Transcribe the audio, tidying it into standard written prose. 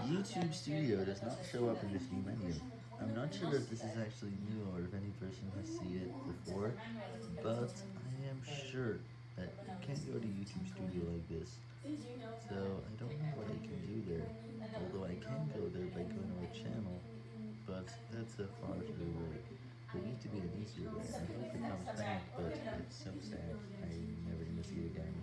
YouTube Studio does not show up in this new menu. I'm not sure if this is actually new or if any person has seen it before, but I am sure that you can't go to YouTube Studio like this. So I don't know what I can do there, although I can go there by going to our channel, but that's a far through way. There needs to be an easier way. I hope it comes back, but it's so sad. I'm never gonna see it again.